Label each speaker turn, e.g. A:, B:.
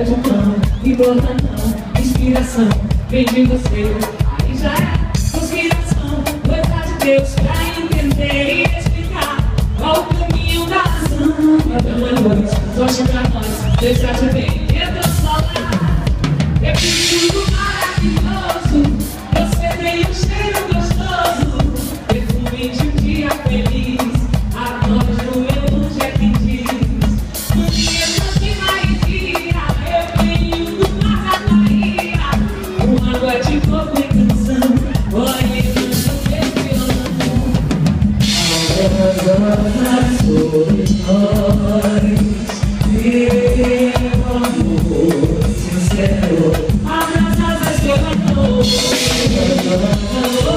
A: de pão, embornadão, inspiração, vem de você. Aí já é conspiração, coisa de Deus pra entender e explicar qual o caminho da ação. Então é noite, sorte pra nós, deixa de bem, eu tô só lá. É tudo maravilhoso, você tem um cheiro gostoso, perfume de um dia feliz, a voz do meu anjo é quem diz. Um dia de magia, eu venho do mar da Bahia, uma água de coco e canção, olha canto meu violão. Agora sobre nós, meu amor sincero, abraças as seu amor.